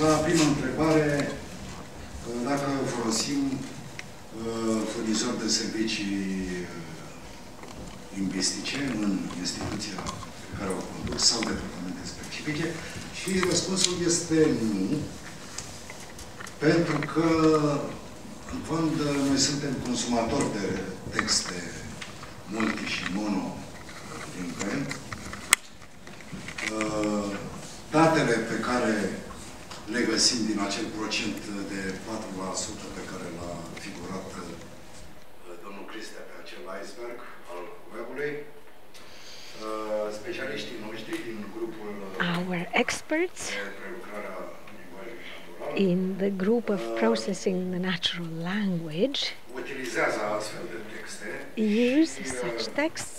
La prima întrebare, dacă folosim furnizori de servicii lingvistice în instituția pe care o conduc sau departamente specifice, și răspunsul este nu, pentru că, în fond, noi suntem consumatori de texte multi și monolingve. Datele pe care le găsim din acel procent de 4% pe care l-a figurat domnul Cristea pe acel iceberg al web-ului, specialiștii noștri din grupul our experts de prelucrarea limbajului natural in the group of processing the natural language utilizează astfel de texte, use such texts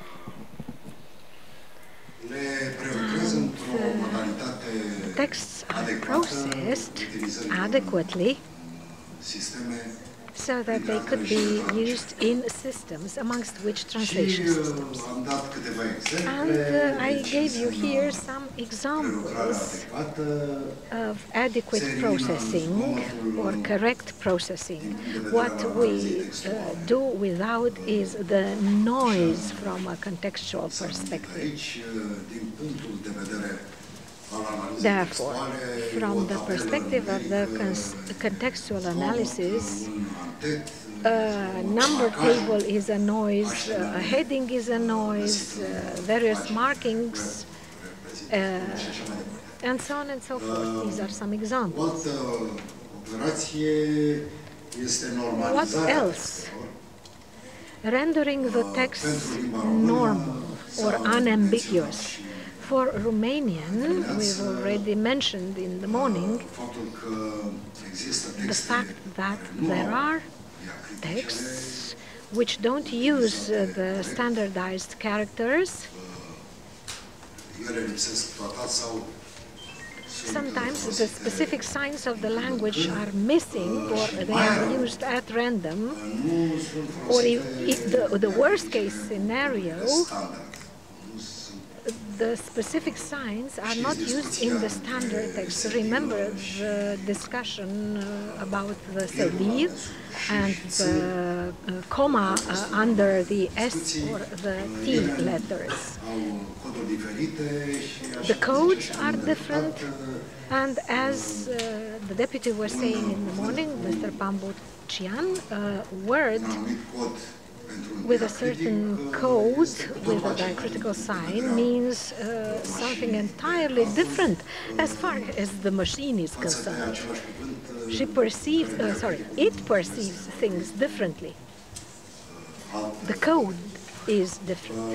le prelucrează într-o modalitate texts are adecvată, processed utilizând adequately sisteme so that they could be used in systems, amongst which translation systems. am dat câteva exemple. And I gave you here some Prelucrarea examples adecvată of adequate processing or correct processing. What we do without is the noise from a contextual perspective. aici, din punctul de vedere al analizei Therefore, textuale, from o the tabelă perspective of the numerică, contextual font, analysis, un antet, a number table is a noise, a heading is a noise, various markings, and so on and so forth. These are some o examples. altă operație este What normalizarea else? textelor. Rendering the text normal or unambiguous. For Romanian, we've already mentioned in the morning Faptul că există the texte fact that nu there au are diacriticele, texts which don't use the standardized characters. ele lipsesc total sau sunt Sometimes the folosite, specific signs of the language are missing or they are used at random. nu sunt Or folosite if the worst case scenario, standard. Nu sunt the specific signs are not used in the standard text. Remember the discussion about the selir and the comma under the S or the T letters. au coduri diferite și așa The codes zice, are și different, and as the deputy was saying in the morning, Mr. Pambucian, word un anumit cod pentru un with a diacritic, certain code with a diacritical sign means something entirely different as far as the machine is față de concerned. același cuvânt, She perceives, it perceives things differently. The code is different.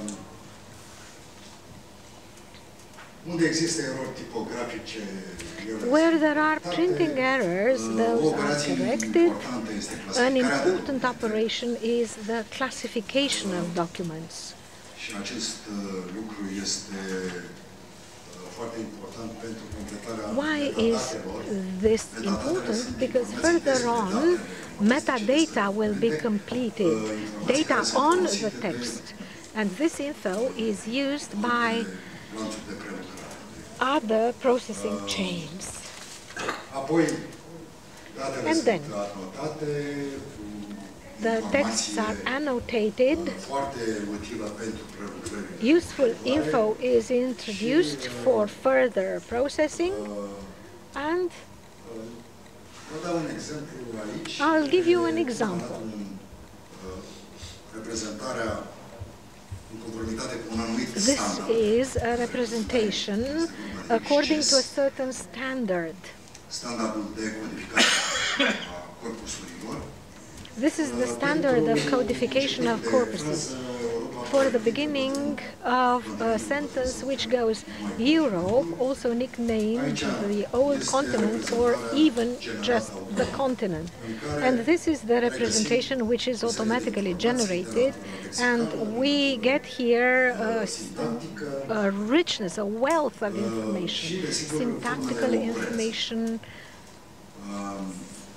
unde există erori tipografice, ele Where sunt there are corectate. printing errors, O those are operație corrected. importantă este An clasificarea important documentelor. operation is the classification of documents. Și acest lucru este foarte important pentru completarea Why is metadatelor. this Metadatele important? sunt Because informații further despre on, datele metadata will be documente. completed, data on the text, and this info is used by Lanțuri de prelucrare. other processing chains. Apoi, datele And sunt then, anotate cu The texts informație are annotated. foarte utilă pentru prelucrările. Useful info is introduced for further processing, and Vă dau un exemplu aici. I'll give you an example. Reprezentarea în conformitate cu un anumit This standard. is a representation according to a certain standard. Standardul de codificare a corpusurilor. This is the standard of codification of corpuses. For the beginning of a sentence which goes Europe, also nicknamed the old continent or even just the continent. And this is the representation which is automatically generated, and we get here a richness, a wealth of information, syntactical information,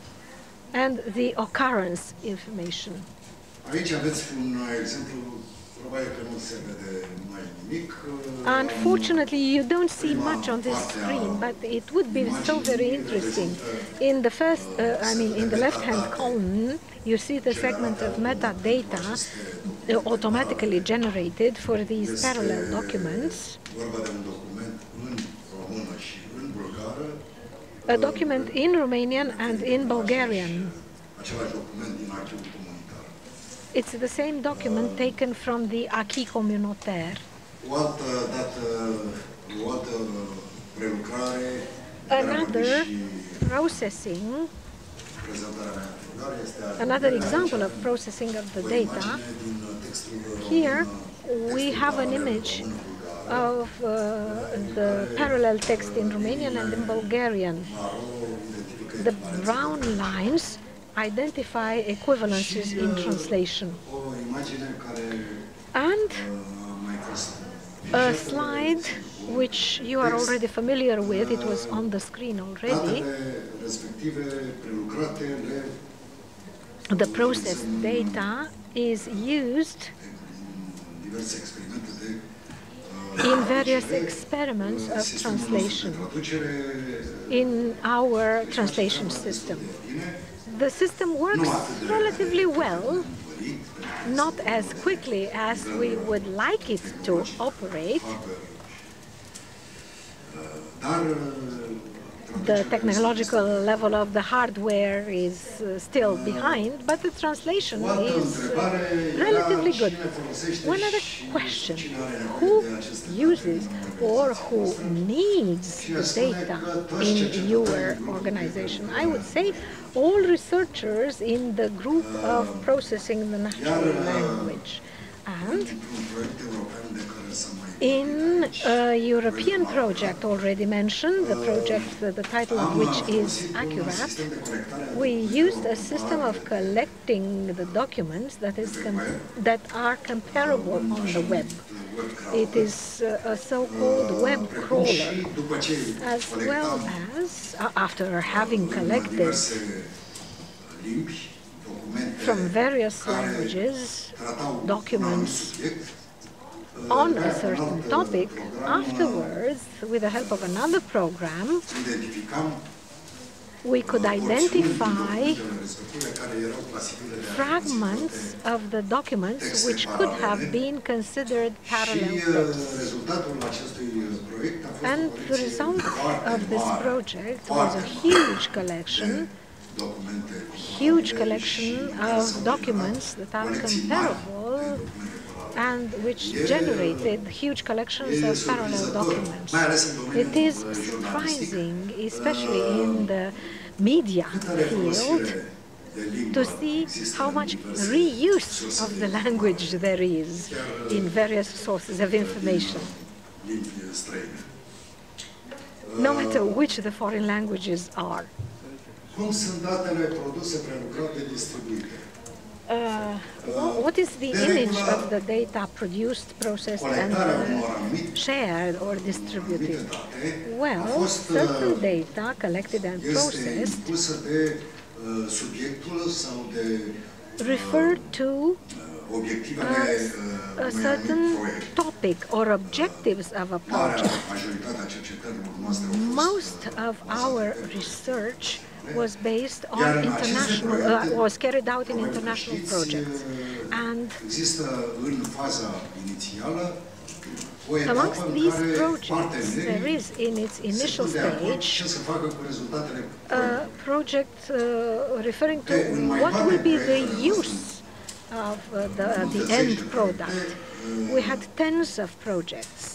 and the occurrence information. Aici aveți un exemplu Unfortunately, you don't see much on this screen, but it would be so very interesting. In the first, in the left-hand column, you see the segment of metadata automatically generated for these parallel documents. A document in Romanian and in Bulgarian. It's the same document taken from the acquis communautaire. Another processing, another example of processing of the data. Here we have an image of the parallel text in Romanian and in Bulgarian. The brown lines identify equivalences in translation. And a slide which you are already familiar with, it was on the screen already. The processed data is used in various experiments of translation in our translation system. The system works relatively well, not as quickly as we would like it to operate. The technological level of the hardware is still behind, but the translation is relatively good. One other question: who uses or who needs the data in your organization? I would say all researchers in the group of processing the natural language. And in a European project already mentioned, the project, the title of which is Accurate, we used a system of collecting the documents that are comparable on the web. It is a so-called web crawler, as well as, after having collected from various languages documents on a certain topic, afterwards, with the help of another program, we could identify fragments of the documents which could have been considered parallel texts. And the result of this project was a huge collection of documents that are comparable and which generated huge collections of parallel documents. It is surprising, especially in the media field, to see how much reuse of the language there is in various sources of information, no matter which the foreign languages are. What is the image of the data produced, processed, and shared or distributed? Well, certain data collected and processed refer to a certain topic or objectives of a project. Most of our research was based on was carried out in international projects. And amongst these projects, there is in its initial stage a project referring to what will be the use of the end product. We had tens of projects.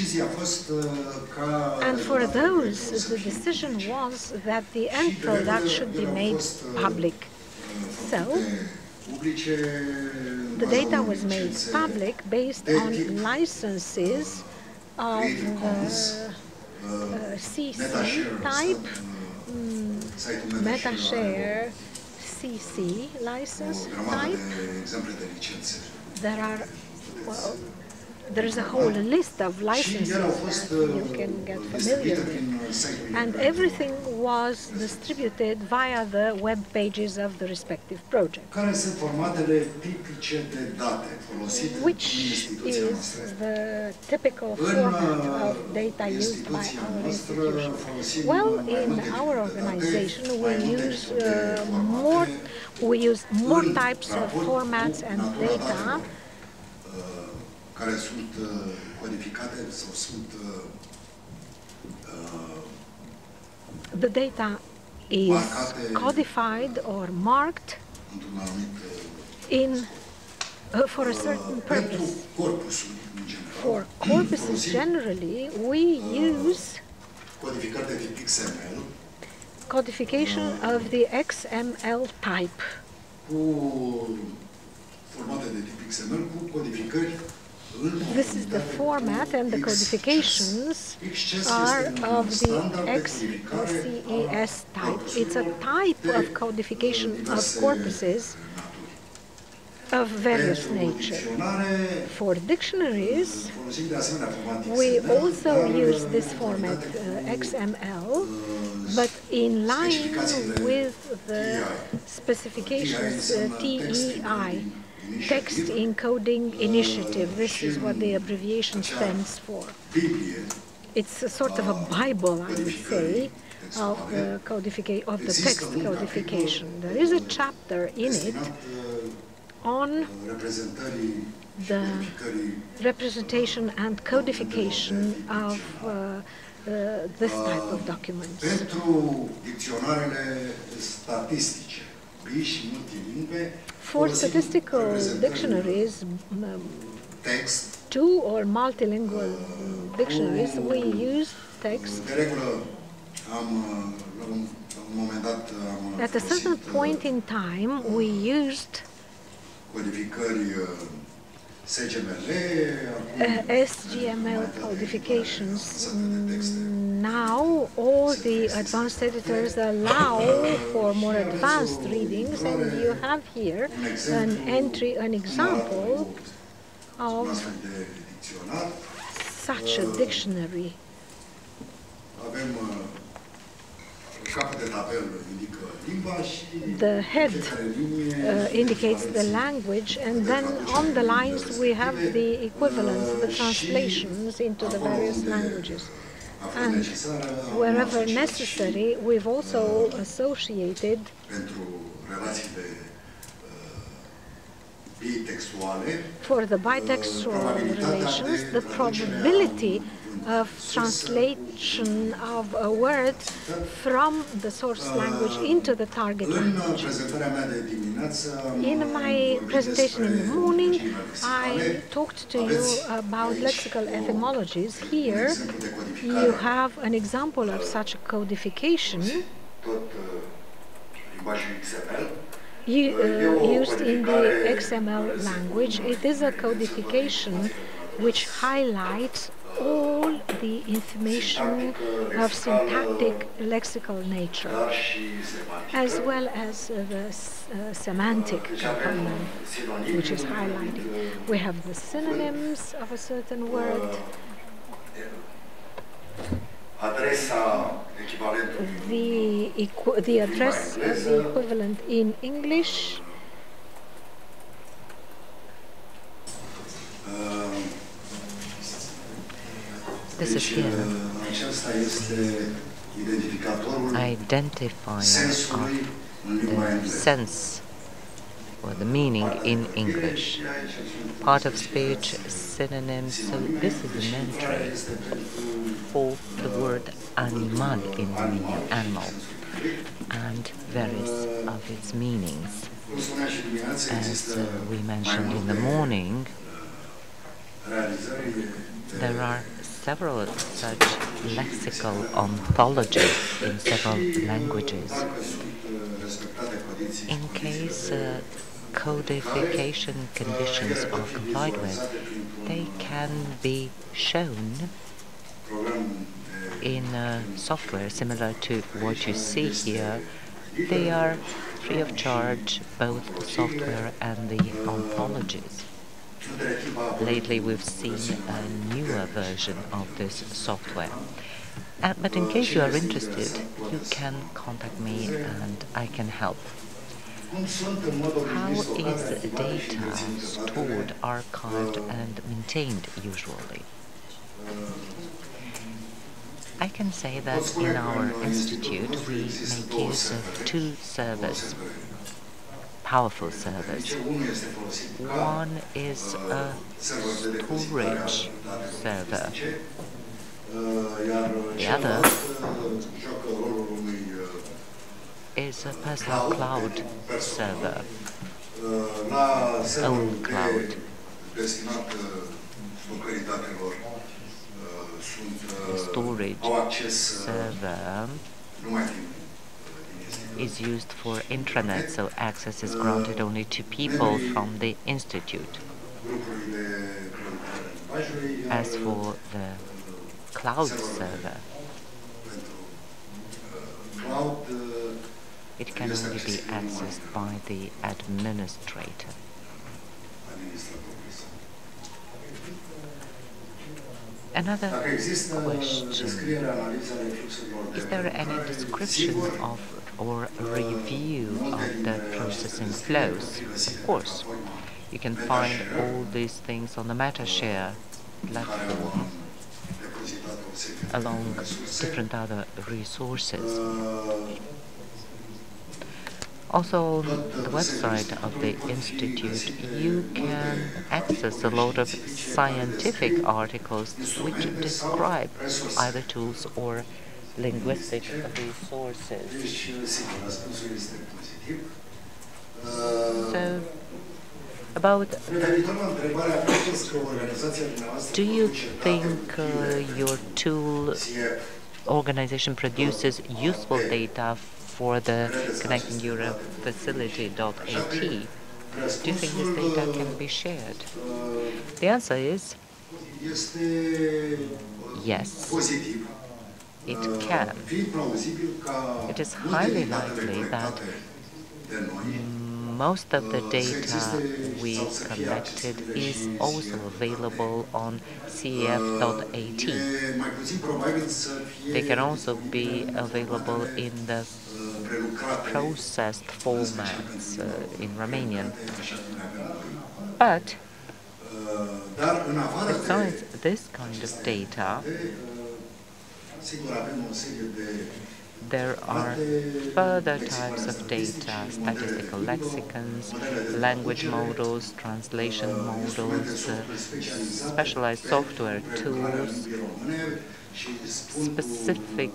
And for those, the decision was that the end product should be made public. So, the data was made public based on licenses of CC type, MetaShare CC license type. There are, well, there is a whole list of licenses that you can get familiar with, and everything was distributed via the web pages of the respective project. Which is the typical format of data used by our institution? Well, in our organization we use more types of formats and data care sunt codificate sau sunt the data is codified or marked in for a certain purpose. For corpuses generally, we use codification of the XML type. This is the format, and the codifications are of the XCES type. It's a type of codification of corpuses of various nature. For dictionaries, we also use this format, XML, but in line with the specifications TEI, Text Encoding Initiative. This is what the abbreviation stands for. It's a sort of a Bible, I would say, of the text codification. There is a chapter in it on the representation and codification of this type of documents. For statistical dictionaries, two or multilingual dictionaries, we use text. At a certain point in time, we used SGML codifications. Now all the advanced editors allow for more advanced readings, and you have here an example of such a dictionary. The head indicates the language, and then on the lines we have the equivalents, the translations into the various languages. And wherever necessary, we've also associated for the bitextual relations the probability of translation of a word from the source language into the target language. In my presentation in the morning, I talked to you about lexical etymologies. Here you have an example of such a codification used in the XML language. It is a codification which highlights all the information of syntactic lexical nature, as well as the semantic component, which is highlighted. We have the synonyms of a certain word, the address of the equivalent in English, this is here identifier of the sense or the meaning in English. Part of speech, synonyms, so this is an entry for the word animal in meaning animal and various of its meanings. As we mentioned in the morning, there are several such lexical ontologies in several languages. In case codification conditions are complied with, they can be shown in software similar to what you see here. They are free of charge, both the software and the ontologies. Lately we've seen a newer version of this software. But in case you are interested, you can contact me and I can help. How is data stored, archived and maintained usually? I can say that in our institute we make use of two servers, powerful servers. One is a storage server. The other is a personal cloud server, own cloud. The storage server is used for intranet, so access is granted only to people from the institute. As for the cloud server, it can only be accessed by the administrator. Another question: is there any description of or review of the processing flows? Of course, you can find all these things on the MetaShare platform, along different other resources. Also, on the website of the Institute, you can access a lot of scientific articles which describe either tools or linguistic resources. So, about, do you think your tool organization produces useful data for the Connecting Europe Facility.at? Do you think this data can be shared? The answer is yes, it can. It is highly likely that most of the data we collected is also available on CEF.at. They can also be available in the processed formats in Romanian. But besides this kind of data, there are further types of data: statistical lexicons, language models, translation models, specialized software tools, specific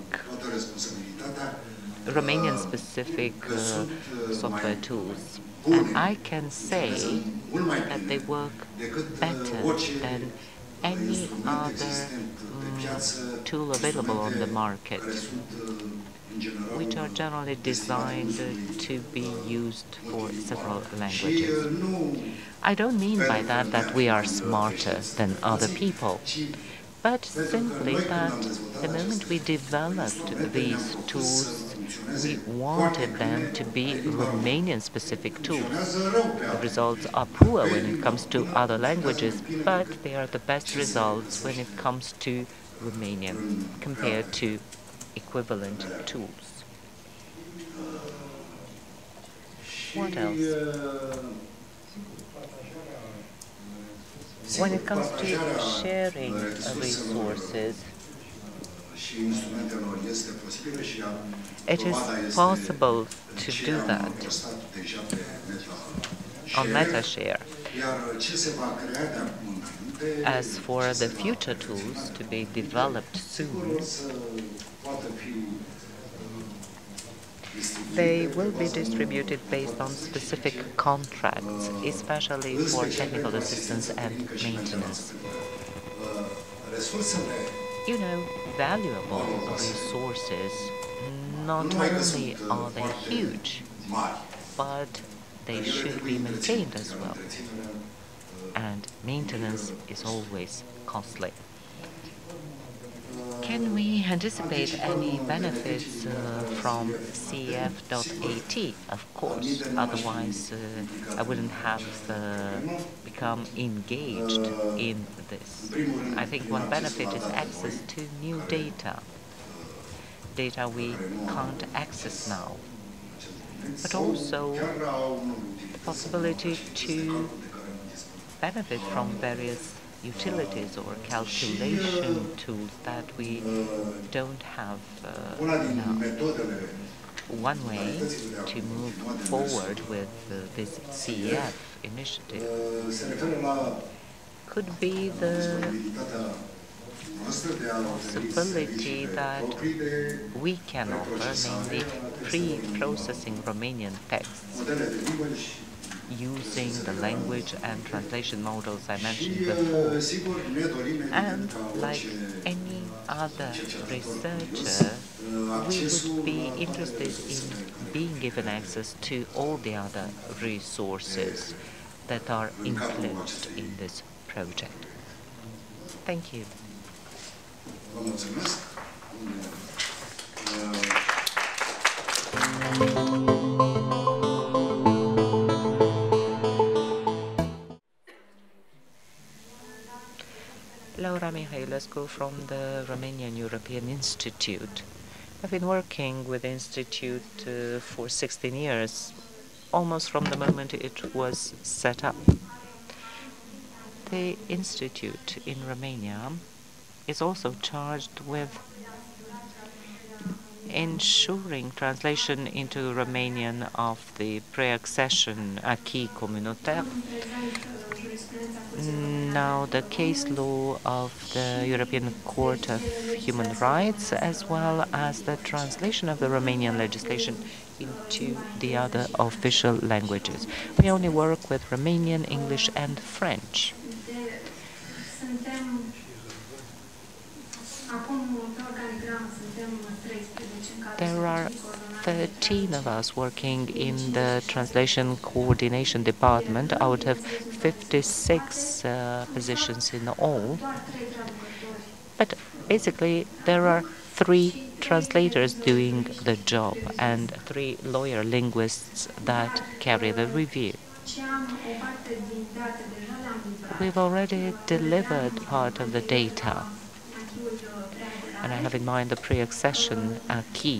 Romanian-specific software tools. And I can say that they work better than any other tool available on the market, which are generally designed to be used for several languages. I don't mean by that that we are smarter than other people, but simply that the moment we developed these tools, we wanted them to be Romanian-specific tools. The results are poor when it comes to other languages, but they are the best results when it comes to Romanian compared to equivalent tools. What else? When it comes to sharing resources, it is possible to do that on MetaShare. As for the future tools to be developed soon, they will be distributed based on specific contracts, especially for technical assistance and maintenance. You know, valuable resources, not only are they huge, but they should be maintained as well. And maintenance is always costly. Can we anticipate any benefits from CEF.at? Of course, otherwise I wouldn't have become engaged in this. I think one benefit is access to new data we can't access now, but also the possibility to benefit from various utilities or calculation tools that we don't have now. One way to move forward with this CEF initiative could be the possibility that we can offer, namely pre-processing Romanian texts using the language and translation models I mentioned before. And like any other researcher, we would be interested in being given access to all the other resources that are included in this project. Thank you. Laura Mihailescu from the Romanian European Institute. I've been working with the Institute for 16 years, almost from the moment it was set up. The Institute in Romania is also charged with ensuring translation into Romanian of the pre-accession acquis communautaire. Now the case law of the European Court of Human Rights, as well as the translation of the Romanian legislation into the other official languages. We only work with Romanian, English and French. There are 13 of us working in the translation coordination department out of 56 positions in all. But basically there are 3 translators doing the job and 3 lawyer linguists that carry the review. We've already delivered part of the data, and I have in mind the pre-accession acquis.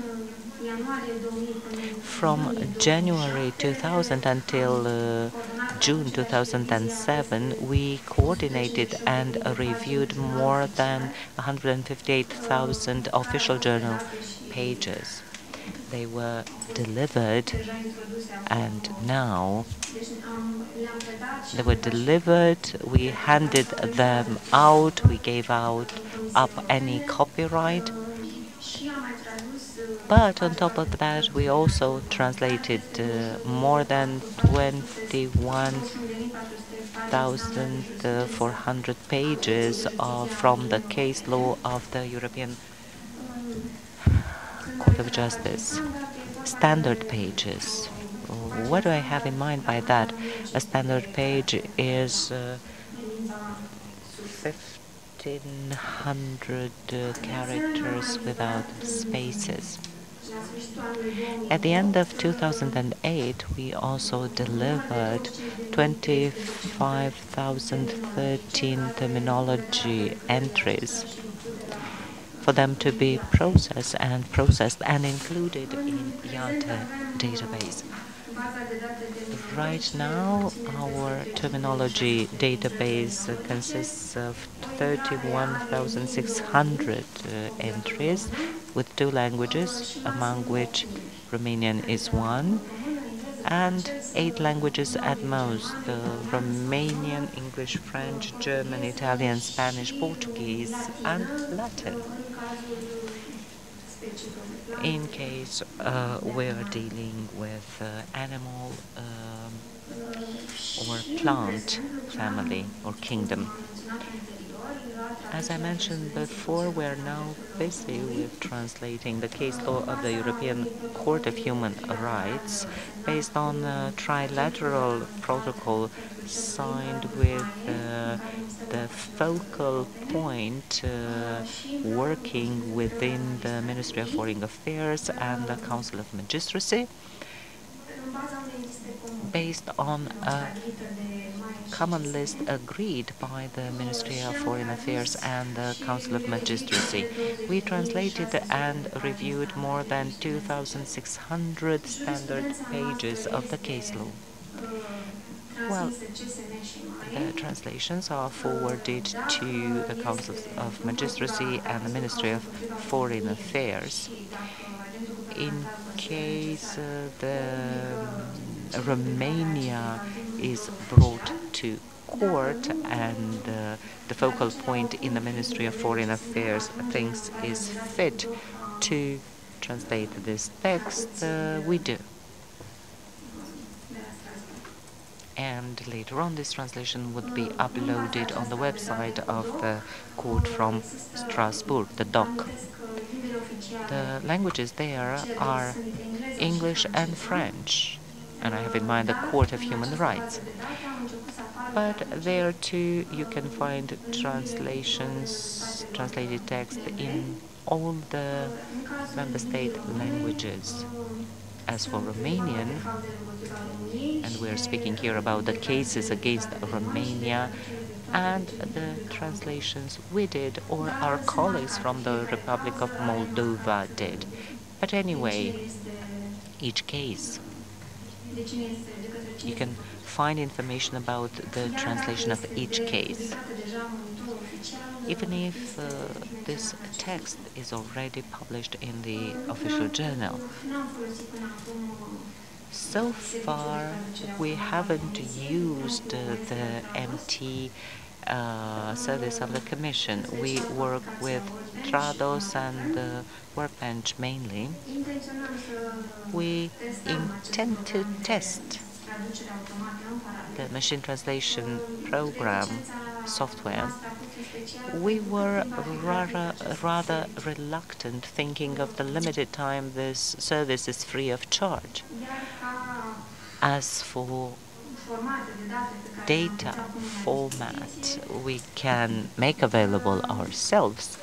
From January 2000 until June 2007, we coordinated and reviewed more than 158,000 official journal pages. They were delivered, and now they were delivered, we handed them out, we gave up any copyright. But on top of that, we also translated more than 21,400 pages from the case law of the European Court of Justice. Standard pages. What do I have in mind by that? A standard page is 1,500 characters without spaces. At the end of 2008, we also delivered 25,013 terminology entries for them to be processed and included in IATE database. Right now, our terminology database consists of 31,600 entries with 2 languages, among which Romanian is one, and 8 languages at most: Romanian, English, French, German, Italian, Spanish, Portuguese, and Latin. In case we're dealing with animal or plant family or kingdom. As I mentioned before, we are now busy with translating the case law of the European Court of Human Rights based on a trilateral protocol signed with the focal point working within the Ministry of Foreign Affairs and the Council of Magistracy, based on a common list agreed by the Ministry of Foreign Affairs and the Council of Magistracy. We translated and reviewed more than 2,600 standard pages of the case law. Well, the translations are forwarded to the Council of Magistracy and the Ministry of Foreign Affairs. In case Romania is brought to court and the focal point in the Ministry of Foreign Affairs thinks is fit to translate this text, we do. And later on this translation would be uploaded on the website of the court from Strasbourg, the DOC. The languages there are English and French, and I have in mind the Court of Human Rights. But there too you can find translations, translated text in all the member state languages. As for Romanian, and we're speaking here about the cases against Romania and the translations we did or our colleagues from the Republic of Moldova did. But anyway, each case, you can find information about the translation of each case. Even if this text is already published in the official journal. So far, we haven't used the MT service of the Commission. We work with Trados and Workbench mainly. We intend to test the machine translation program software. We were rather reluctant, thinking of the limited time this service is free of charge. As for data format we can make available ourselves,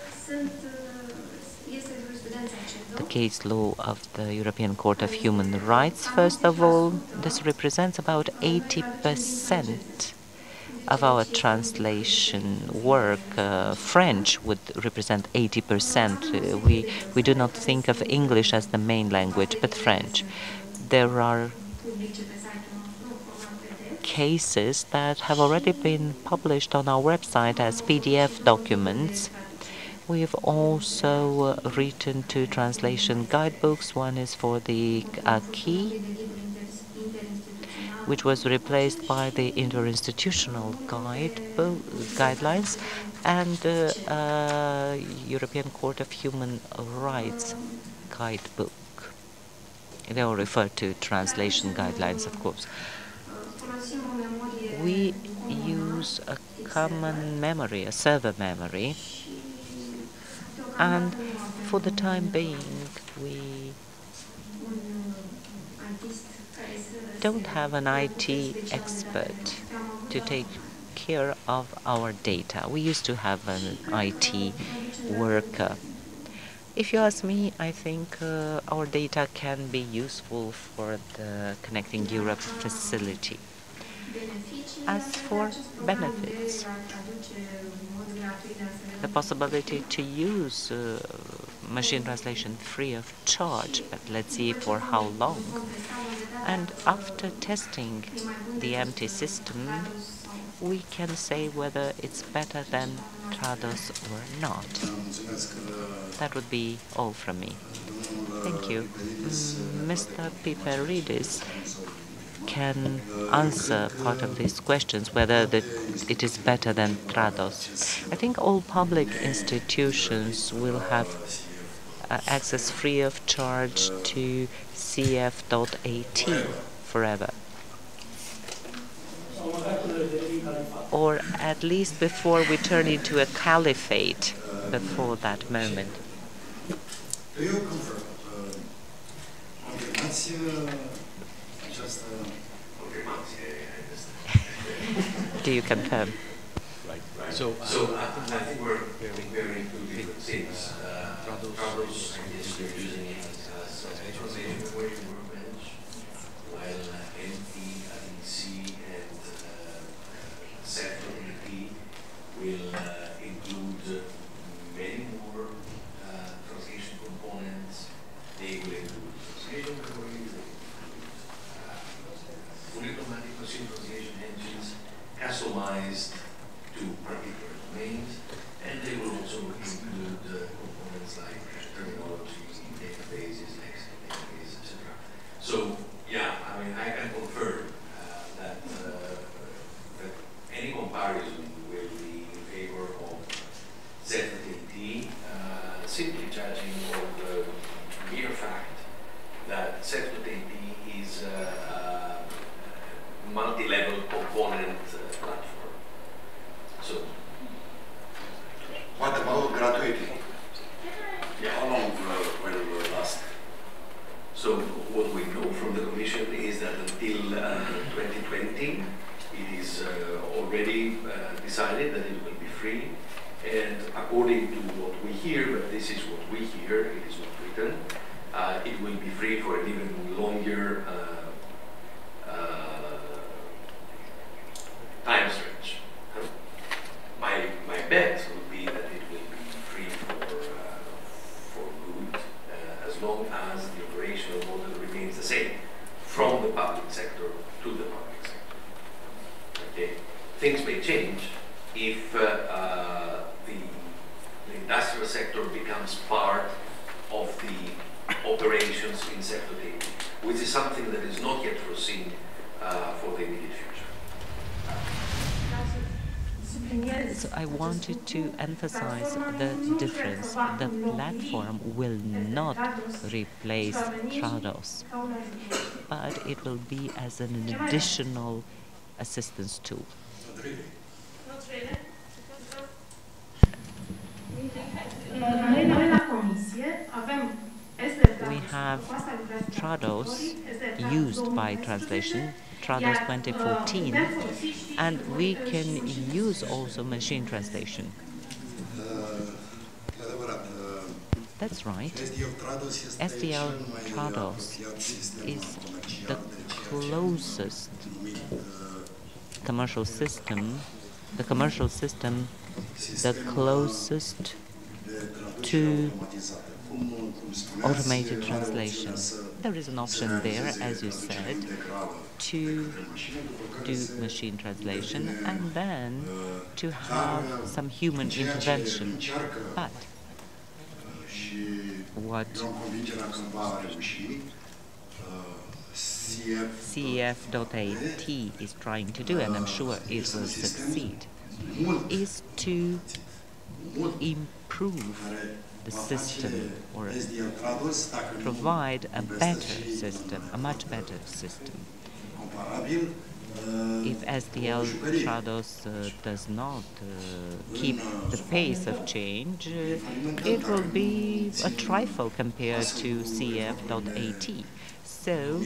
the case law of the European Court of Human Rights, first of all, this represents about 80% of our translation work. French would represent 80%. We do not think of English as the main language, but French. There are cases that have already been published on our website as PDF documents. We've also written two translation guidebooks. One is for the acquis, which was replaced by the interinstitutional guidelines, and the European Court of Human Rights guidebook. They all refer to translation guidelines, of course. We use a common memory, a server memory, and for the time being, we don't have an IT expert to take care of our data. We used to have an IT worker. If you ask me, I think our data can be useful for the Connecting Europe facility. As for benefits, the possibility to use machine translation free of charge, but let's see for how long. And after testing the MT system, we can say whether it's better than Trados or not. That would be all from me. Thank you. Mr. Piperidis can answer part of these questions, whether it is better than Trados. I think all public institutions will have access free of charge to CF.at forever. or at least before we turn into a caliphate before that moment. Do you confirm? Do you confirm? Right. So I think we're comparing two different things. Trados, I guess you're using it as a translation workbench, while MT, and SEFT will include many more translation components. They will include translation memories, they will include fully automatic machine translation engines, customized to particular domains, and they will also include components like terminology, databases, lexical databases, etc. So, yeah, I mean, I can confirm that any comparison will be in favor of ZTT, simply judging on the mere fact that ZTT is a multi-level component platform. So, what about gratuity? yeah. How long will last? So what we know from the Commission is that until 2020, it is already decided that it will be free. And according to what we hear, but this is what we hear, it is not written, it will be free for an even longer time stretch. My bet would be that it will be free for good as long as the operational model remains the same from the public sector to the public sector. Okay, things may change if the industrial sector becomes part of the operations in sector data, which is something that is not yet foreseen for the immediate future. So I wanted to emphasize the difference. The platform will not replace Trados, but it will be as an additional assistance tool. We have Trados used by translation, Trados 2014, and we can use also machine translation. That's right. SDL Trados is the closest commercial system, the closest to automated translation. There is an option there, as you said, to do machine translation and then to have some human intervention. But what CEF.AT is trying to do, and I'm sure it will succeed, is to improve the system or provide a better system, a much better system. If SDL Trados does not keep the pace of change, it will be a trifle compared to CEF.AT. So,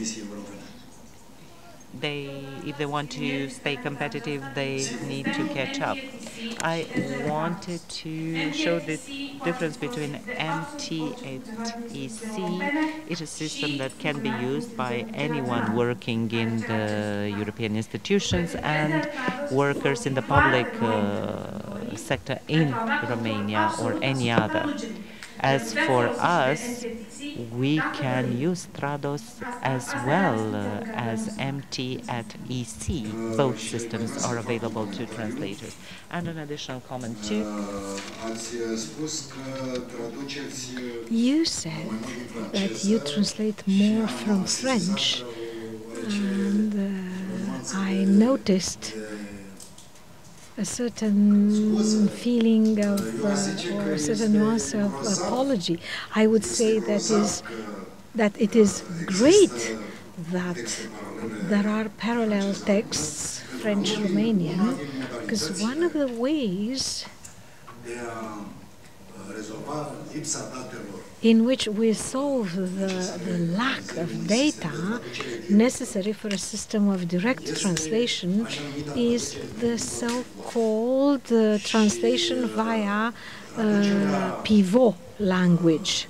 if they want to stay competitive, they need to catch up. I wanted to show the difference between MT and EC. It's a system that can be used by anyone working in the European institutions and workers in the public sector in Romania or any other. As for us, we can use Trados as well as MT at EC. Both systems are available to translators. And an additional comment too. You said that you translate more from French, and I noticed a certain feeling of, or a certain nuance of apology. I would say that it is great that there are parallel texts, French-Romanian, Because one of the ways in which we solve the lack of data necessary for a system of direct translation is the so-called translation via pivot language.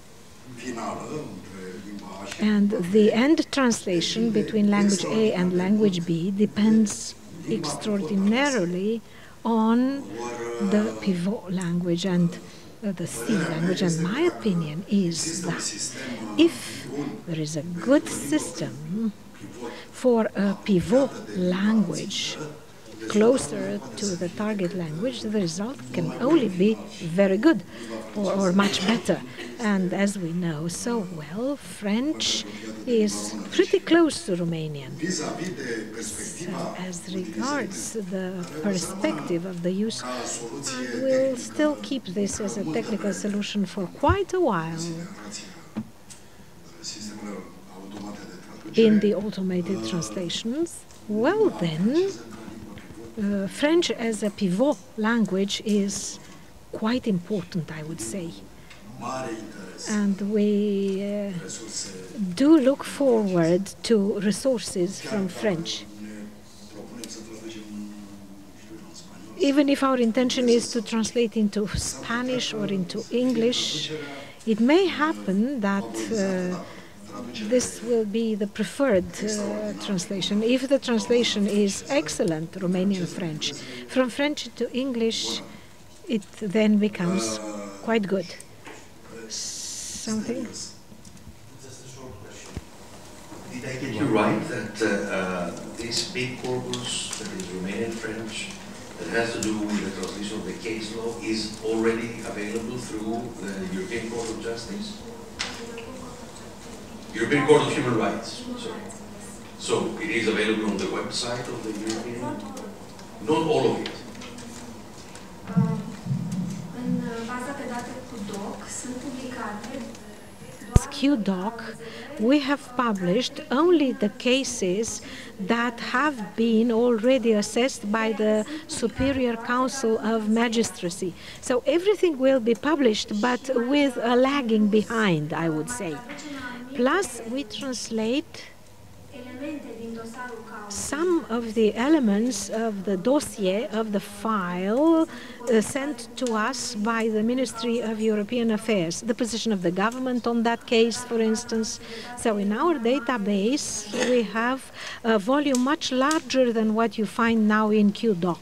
And the end translation between language A and language B depends extraordinarily on the pivot language and the C language. And my opinion is that if there is a good system for a pivot language closer to the target language, the result can only be very good or much better. And as we know so well, French is pretty close to Romanian. So as regards the perspective of the use, we'll still keep this as a technical solution for quite a while. In the automated translations, well then, French as a pivot language is quite important, I would say. And we do look forward to resources from French. Even if our intention is to translate into Spanish or into English, it may happen that this will be the preferred translation. If the translation is excellent, Romanian French, from French to English, it then becomes quite good. Something? Just a short question. Did I get you right that this big corpus that is Romanian French that has to do with the translation of the case law is already available through the European Court of Justice? European Court of Human Rights, sorry. So it is available on the website of the European, not all of it. QDoc, we have published only the cases that have been already assessed by the Superior Council of Magistracy. So everything will be published, but with a lagging behind, I would say. Plus, we translate some of the elements of the dossier, of the file, sent to us by the Ministry of European Affairs, the position of the government on that case, for instance. So in our database, we have a volume much larger than what you find now in QDoc.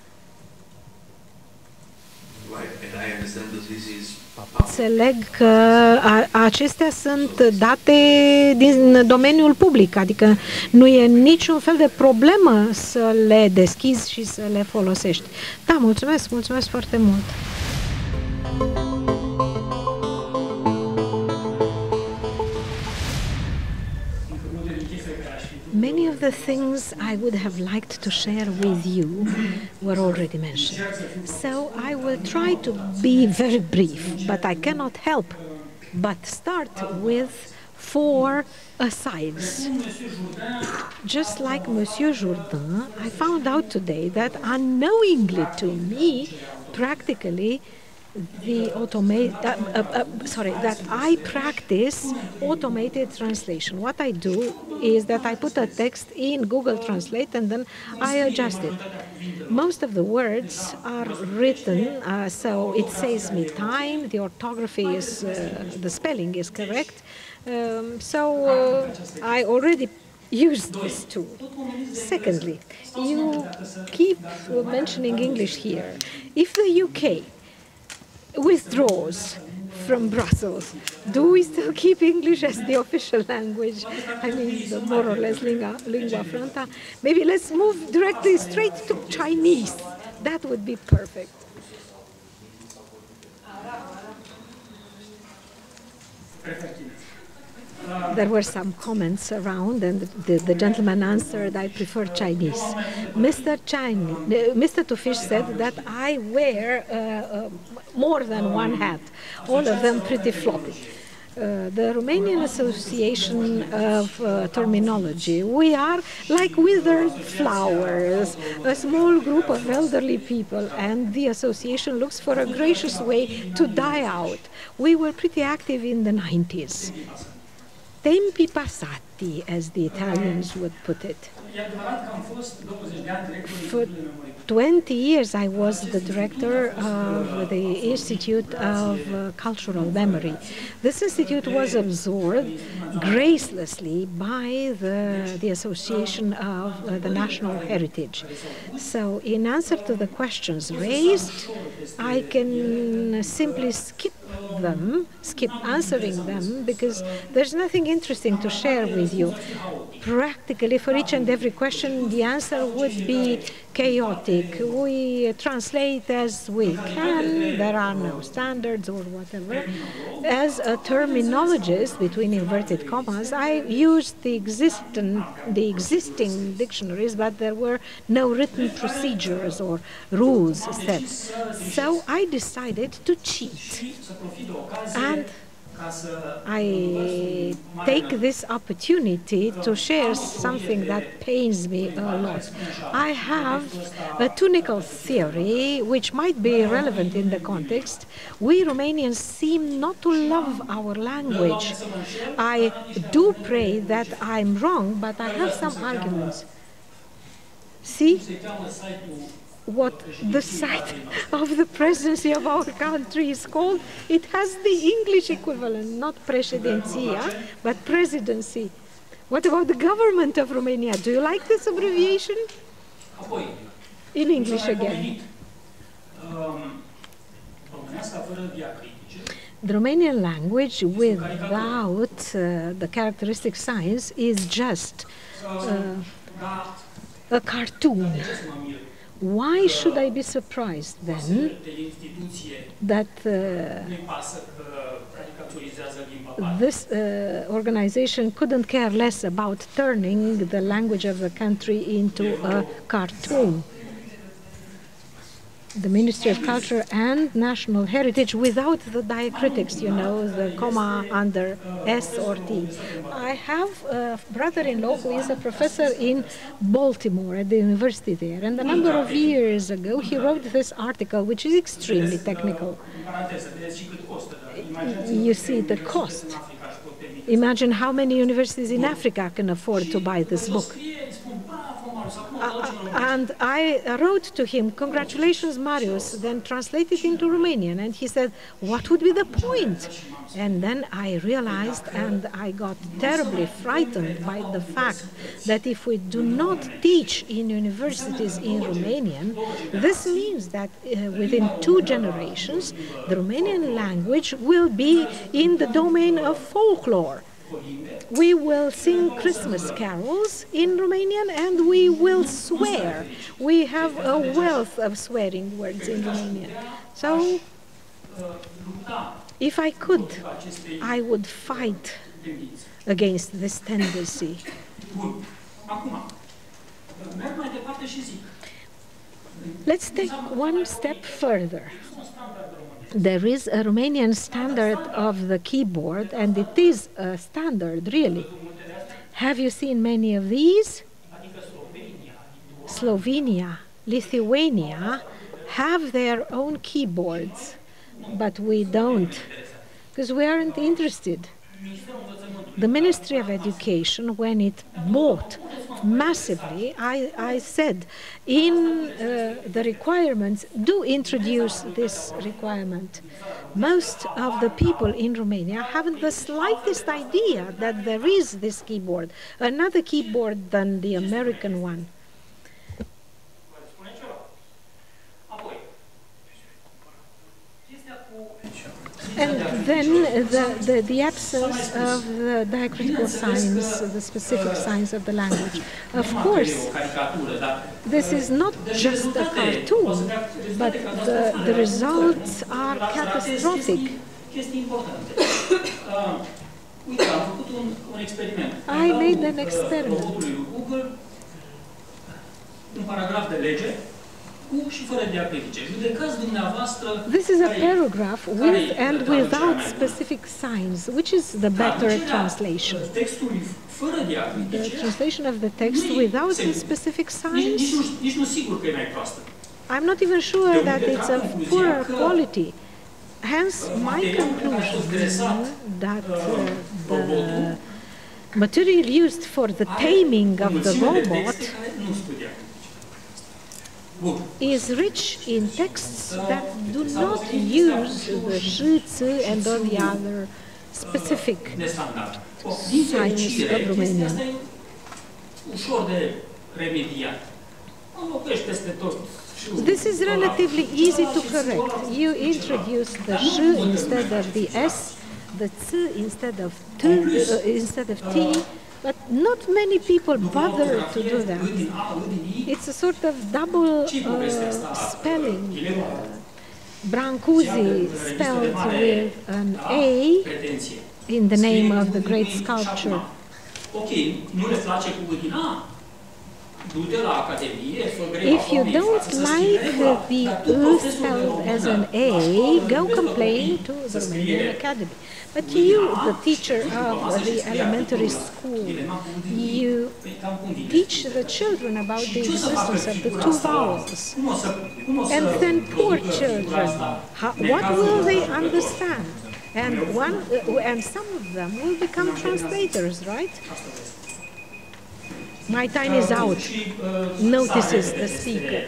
Right, and I understand that this is Înțeleg că acestea sunt date din domeniul public, adică nu e niciun fel de problemă să le deschizi și să le folosești. Da, mulțumesc, mulțumesc foarte mult! Many of the things I would have liked to share with you were already mentioned. So I will try to be very brief, but I cannot help but start with 4 asides. Just like Monsieur Jourdain, I found out today that unknowingly to me, practically, that I practice automated translation. What I do is that I put a text in Google Translate and then I adjust it. Most of the words are written, so it saves me time. The orthography is, the spelling is correct. I already used this tool. Secondly, you keep mentioning English here. If the UK withdraws from Brussels, do we still keep English as the official language? I mean, the more or less lingua franca. Maybe let's move directly straight to Chinese. That would be perfect. There were some comments around, and the gentleman answered, I prefer Chinese. Mr. Tufish said that I wear more than one hat, all of them pretty floppy. the Romanian Association of Terminology. We are like withered flowers, a small group of elderly people, and the association looks for a gracious way to die out. We were pretty active in the 90s. Tempi passati, as the Italians would put it. For 20 years I was the director of the Institute of Cultural Memory. This institute was absorbed gracelessly by the Association of the National Heritage. So in answer to the questions raised, I can simply skip answering them, because there's nothing interesting to share with you. Practically for each and every question the answer would be chaotic. We translate as we can, there are no standards or whatever. As a terminologist, between inverted commas, I used the existing dictionaries, but there were no written procedures or rules set. So I decided to cheat. And I take this opportunity to share something that pains me a lot. I have a tunical theory which might be relevant in the context. We Romanians seem not to love our language. I do pray that I'm wrong, but I have some arguments. See what the site of the presidency of our country is called? It has the English equivalent, not președinția, but presidency. What about the government of Romania? Do you like this abbreviation? In English again. The Romanian language without the characteristic signs is just a cartoon. Why should I be surprised then that this organization couldn't care less about turning the language of the country into a cartoon? The Ministry of Culture and National Heritage without the diacritics, you know, the comma under S or T. I have a brother-in-law who is a professor in Baltimore at the university there, and a number of years ago he wrote this article, which is extremely technical. You see the cost. Imagine how many universities in Africa can afford to buy this book. And I wrote to him, "Congratulations, Marius," then translated into Romanian, and he said, "What would be the point?" And then I realized, and I got terribly frightened by the fact that if we do not teach in universities in Romanian, this means that within 2 generations, the Romanian language will be in the domain of folklore. We will sing Christmas carols in Romanian, and we will swear. We have a wealth of swearing words in Romanian. So, if I could, I would fight against this tendency. Let's take one step further. There is a Romanian standard of the keyboard, and it is a standard, really. Have you seen many of these? Slovenia, Lithuania have their own keyboards, but we don't, because we aren't interested. The Ministry of Education, when it bought massively, I said, in the requirements, do introduce this requirement. Most of the people in Romania haven't the slightest idea that there is this keyboard, another keyboard than the American one. And then the absence of the diacritical signs, the specific signs of the language. Of course, this is not just a cartoon, but the results are catastrophic. I made an experiment. This is a paragraph with and without specific signs. Which is the better translation? The translation of the text without the specific signs? I'm not even sure that it's of poorer quality. Hence, my conclusion that the material used for the taming of the robot is rich in texts that do not use the sh, ț, and all the other specific signs of Romanian. This is relatively easy to correct. You introduce the sh instead of the s, the ц instead of t, but not many people bother to do that. It's a sort of double spelling. Brancusi spelled with an A in the name of the great sculptor. If you don't like the U spelled as an A, go complain to the Romanian Academy. But you, the teacher of the elementary school, you teach the children about the existence of the two vowels. And then poor children, what will they understand? And some of them will become translators, right? My time is out, notices the speaker.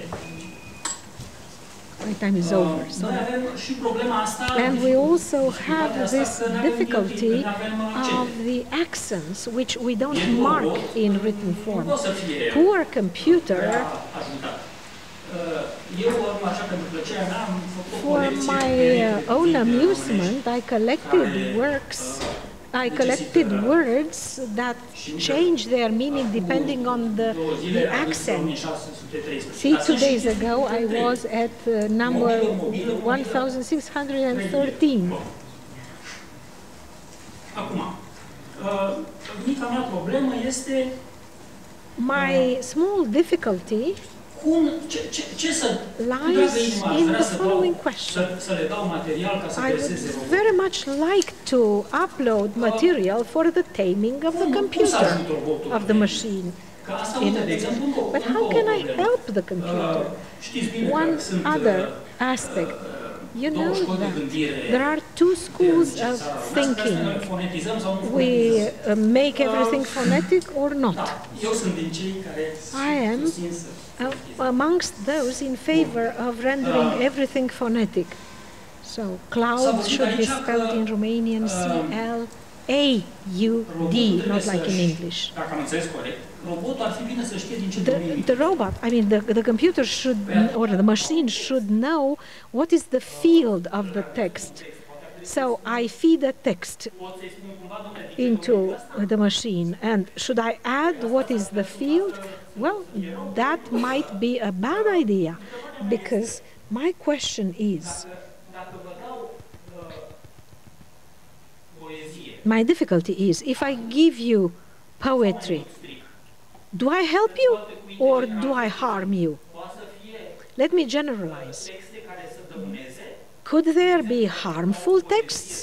My time is over. Sorry. And we also have this difficulty of the accents, which we don't mark in written form. Poor computer, for my own amusement, I collected words that change their meaning depending on the accent. See, 2 days ago I was at number 1613. My small difficulty lies in the following question. I would very much like to upload material for the taming of the computer, of the machine. But how can I help the computer? One other aspect. You know that there are two schools of thinking. We make everything phonetic or not. I am amongst those in favor of rendering everything phonetic. So cloud should be spelled in Romanian C-L-A-U-D, not like in English. The robot, I mean the computer should, or the machine should know what is the field of the text. So I feed a text into the machine, and should I add what is the field? Well, that might be a bad idea, because my question is, my difficulty is, if I give you poetry, do I help you or do I harm you? Let me generalize. Could there be harmful texts?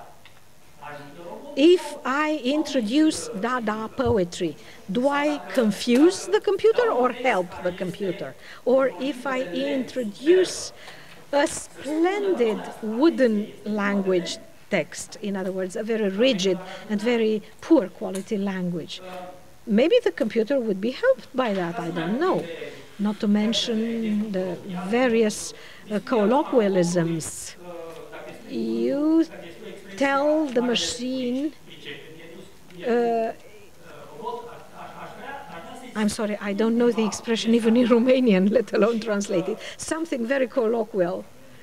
If I introduce Dada poetry, do I confuse the computer or help the computer? Or if I introduce a splendid wooden language text, in other words, a very rigid and very poor quality language, maybe the computer would be helped by that, I don't know. Not to mention the various colloquialisms. You tell the machine, I'm sorry, I don't know the expression even in Romanian, let alone translate it. Something very colloquial.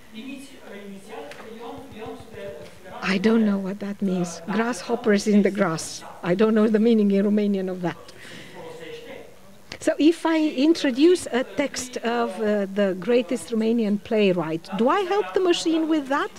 I don't know what that means. Grasshoppers in the grass. I don't know the meaning in Romanian of that. So if I introduce a text of the greatest Romanian playwright, do I help the machine with that?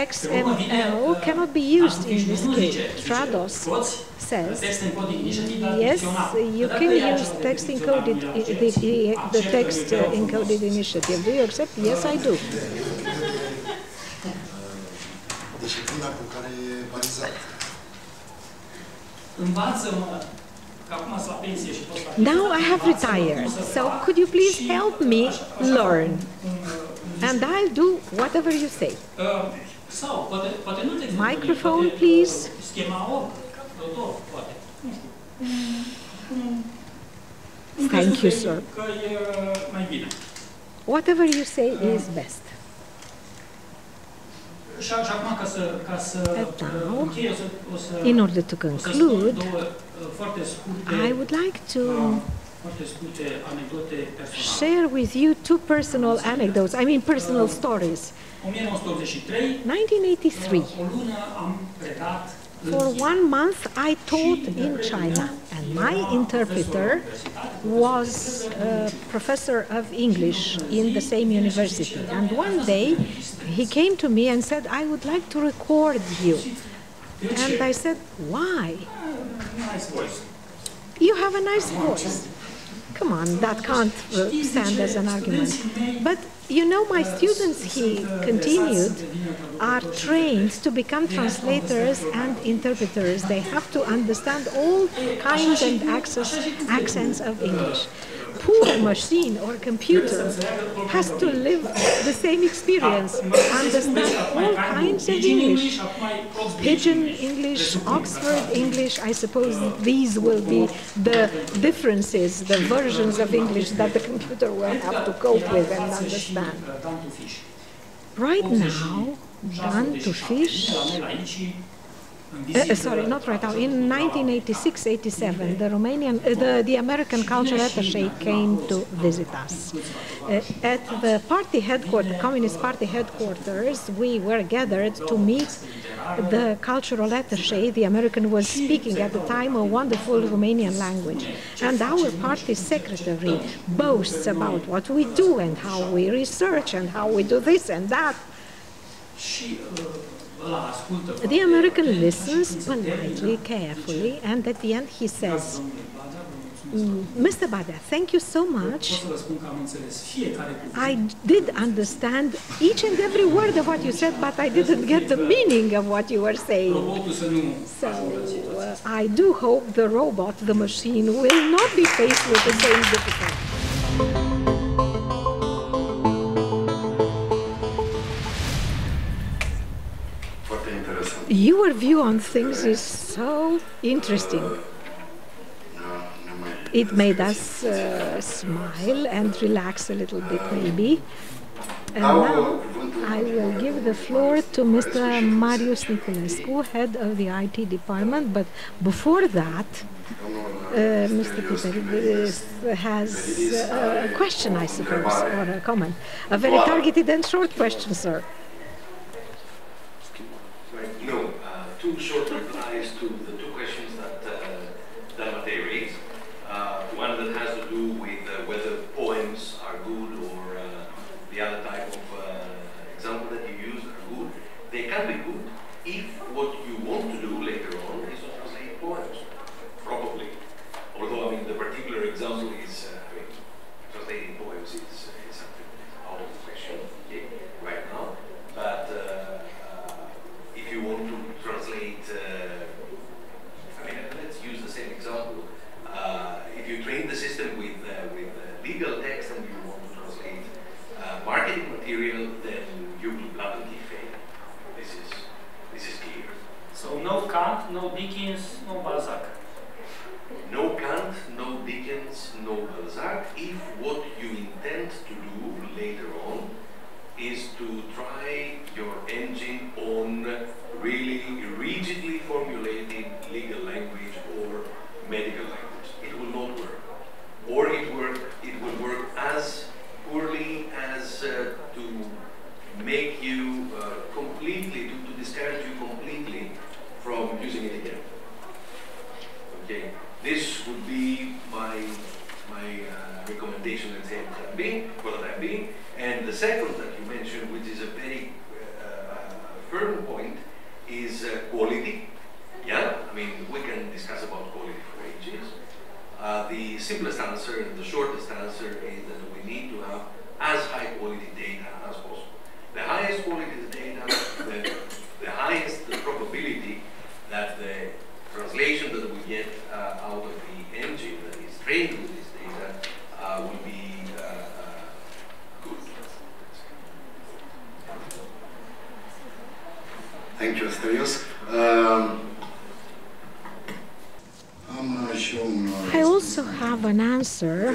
XML cannot be used in this case. Trados says, yes, you can use text encoded, the text encoded initiative. Do you accept? Yes, I do. Disciplina cu care e balizat. Now I have retired, so could you please help me learn? And I'll do whatever you say. Microphone, please. Thank you, sir. Whatever you say is best. And now, in order to conclude, I would like to share with you two personal anecdotes, I mean personal stories. 1983, for 1 month I taught in China, and my interpreter was a professor of English in the same university. And one day he came to me and said, I would like to record you. And I said, why? Nice voice. You have a nice voice. Come on, that can't stand as an argument. But you know, my students, he continued, are trained to become translators and interpreters. They have to understand all kinds and accents of English. Poor machine or computer has to live the same experience, understand all kinds of English. Pidgin English, Oxford English, I suppose these will be the differences, the versions of English that the computer will have to cope with and understand. Right now, Dan to Fish, sorry, not right now. In 1986-87, the American cultural attaché came to visit us. At the party headquarters, Communist Party headquarters, we were gathered to meet the cultural attaché. The American was speaking at the time a wonderful Romanian language, and our party secretary boasts about what we do and how we research and how we do this and that. The American listens politely, carefully, and at the end he says, Mr. Badea, thank you so much. I did understand each and every word of what you said, but I didn't get the meaning of what you were saying. So I do hope the robot, the machine, will not be faced with the same difficulty. Your view on things is so interesting. It made us smile and relax a little bit, maybe. And now I will give the floor to Mr. Marius Niculescu, head of the IT department. But before that, Mr. Peter has a question, I suppose, or a comment. A very targeted and short question, sir. No, two short replies to the two questions that Matei raised. One that has to do with whether poems are good or the other type of example that you use are good. They can be good if what you want to do later on is to translate poems, probably. Although, I mean, the particular example is, translating poems is something out of the question right now. But if you want to translate, I mean, let's use the same example. If you train the system with legal text and you want to translate marketing material, then you will blatantly fail. This is clear. So no Kant, no Dickens, no Balzac. No Kant, no Dickens, no Balzac, if what you intend to do later on is to try your engine on really rigidly formulating legal language or medical language. It will not work. Or it will work as poorly as to make you completely, to discourage you completely from using it again. Okay, this would be my recommendation for the time being. And the second that you mentioned, which is a very firm is quality. Yeah, I mean, we can discuss about quality for ages. The simplest answer and the shortest answer is that we need to have as high quality data as possible. The highest quality data, the highest probability that the translation that we get out of the engine that is trained with this data will be good. Thank you, Stelios. I also have an answer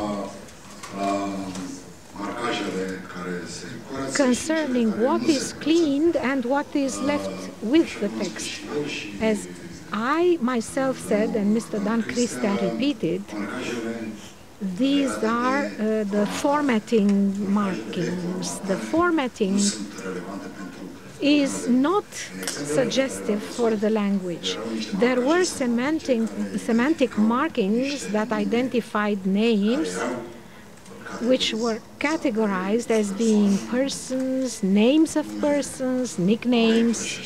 concerning what is cleaned and what is left with the text. As I myself said, and Mr. Dan Cristea repeated, these are the formatting markings. The formatting is not suggestive for the language. There were semantic markings that identified names which were categorized as being persons, names of persons, nicknames.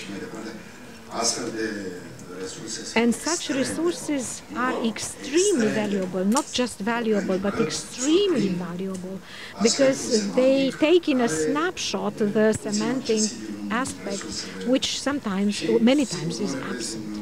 And such resources are extremely valuable, not just valuable, but extremely valuable, because they take in a snapshot the semantic aspect, which sometimes, many times, is absent.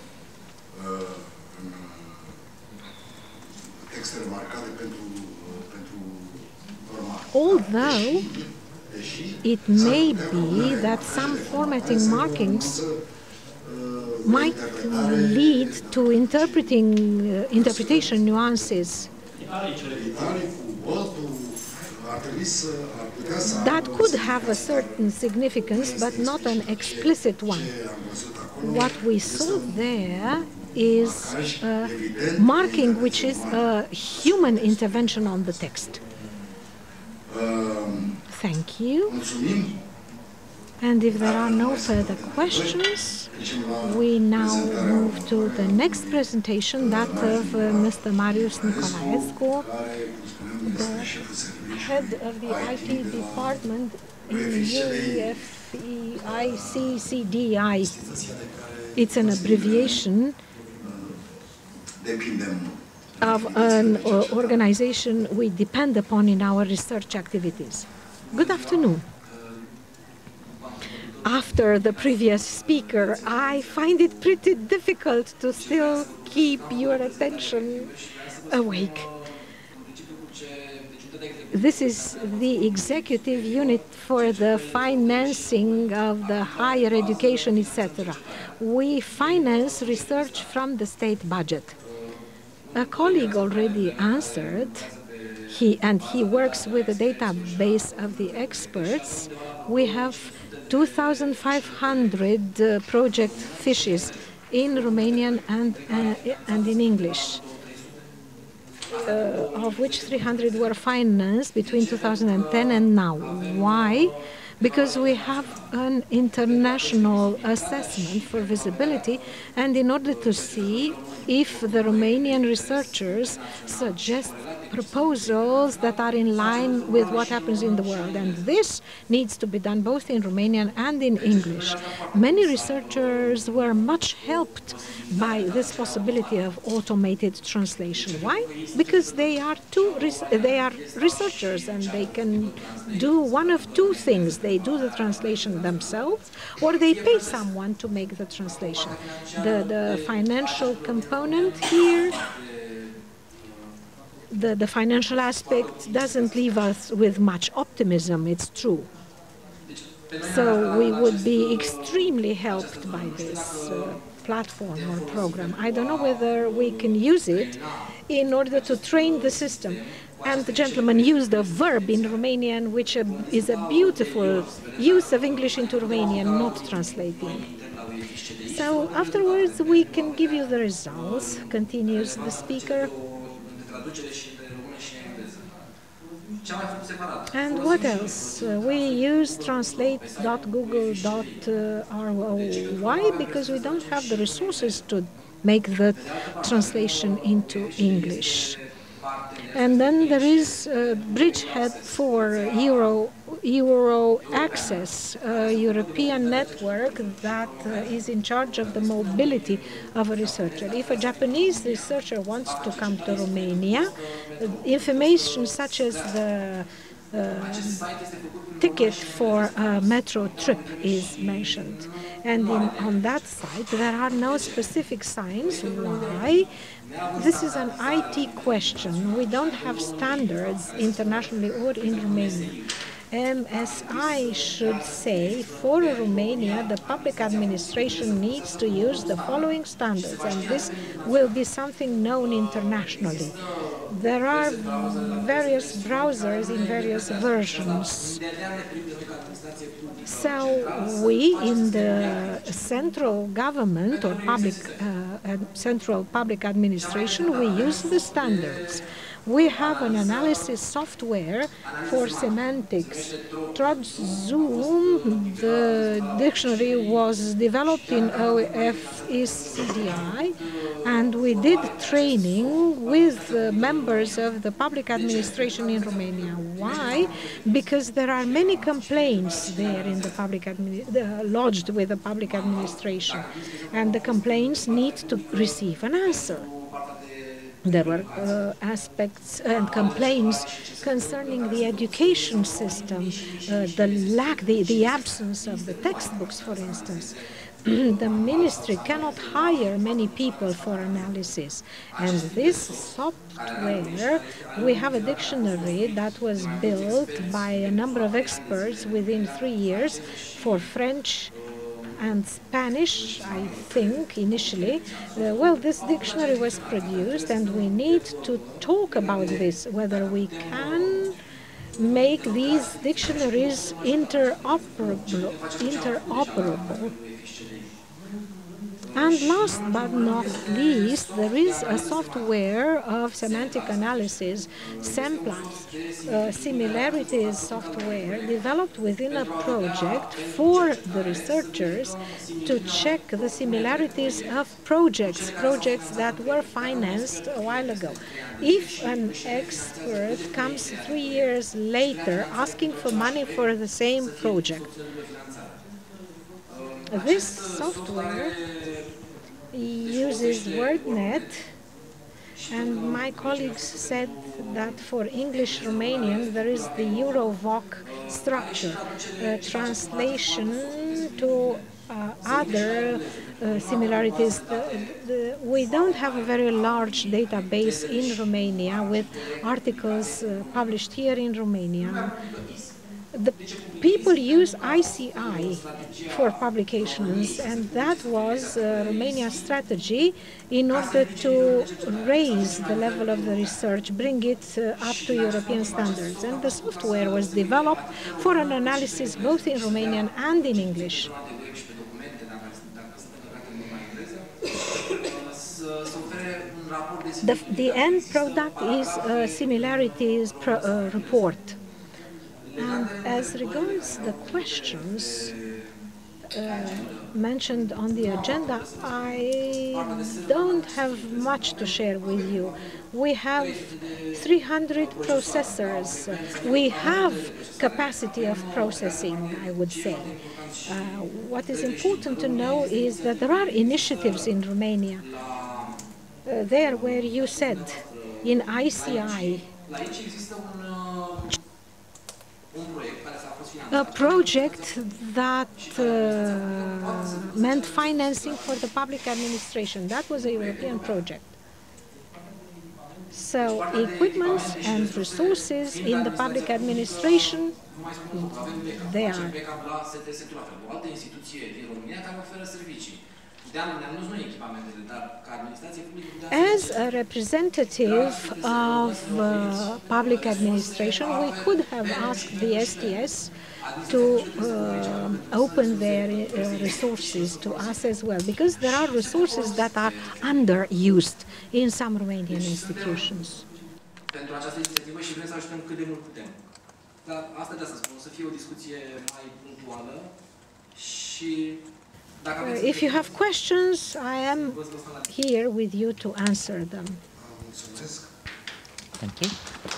Although it may be that some formatting markings might lead to interpretation nuances. That could have a certain significance, but not an explicit one. What we saw there is a marking which is a human intervention on the text. Thank you. And if there are no further questions, we now move to the next presentation, that of Mr. Marius Nicolaescu, the head of the IT department in UEFEICCDI. It's an abbreviation of an organization we depend upon in our research activities. Good afternoon. After the previous speaker, I find it pretty difficult to still keep your attention awake. This is the executive unit for the financing of the higher education, etc. We finance research from the state budget. A colleague already answered. He works with the database of the experts. We have 2,500 project fishes in Romanian and in English, of which 300 were financed between 2010 and now. Why? Because we have an international assessment for visibility, and in order to see if the Romanian researchers suggest proposals that are in line with what happens in the world. And this needs to be done both in Romanian and in English. Many researchers were much helped by this possibility of automated translation. Why? Because they are researchers, and they can do one of two things. They do the translation themselves, or they pay someone to make the translation. The financial component here, the financial aspect doesn't leave us with much optimism, it's true. So we would be extremely helped by this platform or program. I don't know whether we can use it in order to train the system. And the gentleman used a verb in Romanian, which is a beautiful use of English into Romanian, not translating. So afterwards we can give you the results, continues the speaker. And what else? We use translate.google.ro. Why? Because we don't have the resources to make the translation into English. And then there is Bridgehead for Euro access a European network that is in charge of the mobility of a researcher. If a Japanese researcher wants to come to Romania, information such as the ticket for a metro trip is mentioned. And on that site, there are no specific signs. Why? This is an IT question. We don't have standards internationally or in Romania. MSI should say, for Romania, the public administration needs to use the following standards, and this will be something known internationally. There are various browsers in various versions. So we in the central government or central public administration, we use the standards. We have an analysis software for semantics. TransZoom, the dictionary was developed in OFECDI, and we did training with members of the public administration in Romania. Why? Because there are many complaints there in the public lodged with the public administration, and the complaints need to receive an answer. There were aspects and complaints concerning the education system, the absence of the textbooks, for instance. The ministry cannot hire many people for analysis. And this software, we have a dictionary that was built by a number of experts within 3 years for French and Spanish, I think, initially. Well, this dictionary was produced, and we need to talk about this, whether we can make these dictionaries interoperable. And last but not least, there is a software of semantic analysis, SEMPLAT, similarities software developed within a project for the researchers to check the similarities of projects that were financed a while ago. If an expert comes 3 years later asking for money for the same project, this software uses WordNet, and my colleagues said that for English Romanian there is the Eurovoc structure, translation to other similarities. We don't have a very large database in Romania with articles published here in Romania. The people use ICI for publications, and that was Romania's strategy in order to raise the level of the research, bring it up to European standards. And the software was developed for an analysis both in Romanian and in English. The end product is a similarities report. And as regards the questions mentioned on the agenda, I don't have much to share with you. We have 300 processors. We have capacity of processing, I would say. What is important to know is that there are initiatives in Romania, there where you said, in ICI, a project that meant financing for the public administration. That was a European project. So equipment and resources in the public administration, they are. As a representative of public administration, we could have asked the STS to open their resources to us as well, because there are resources that are underused in some Romanian institutions. If you have questions, I am here with you to answer them. Thank you.